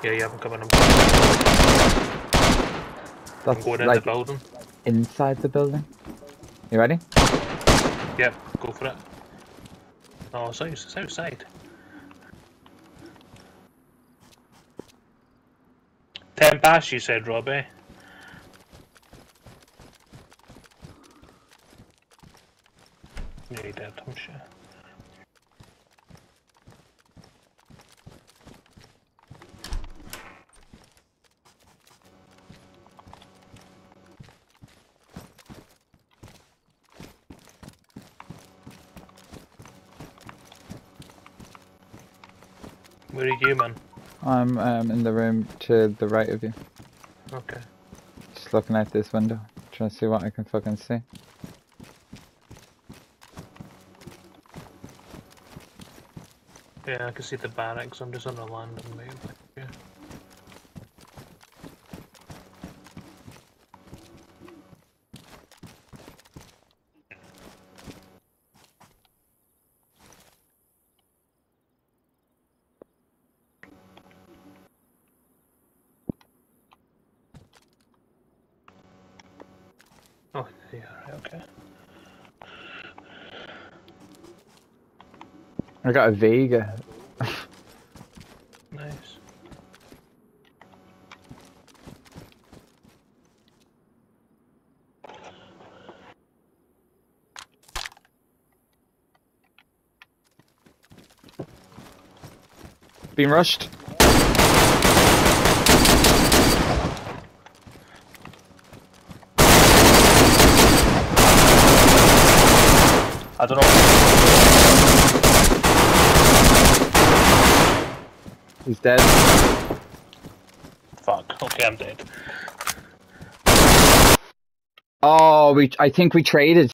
Yeah, I'm coming. I'm That's going in like the building. inside the building. You ready? Yep, go for it. Oh, it's outside. 10 past, you said, Robbie. Nearly dead, I'm sure. Where are you, man? I'm in the room to the right of you. Okay. Just looking out this window, trying to see what I can fucking see. Yeah, I can see the barracks. I'm just on the landing, mate. Yeah. Oh, yeah, okay. I got a Vega. Nice. Being rushed. I don't know. He's dead. Fuck. Okay, I'm dead. Oh, I think we traded.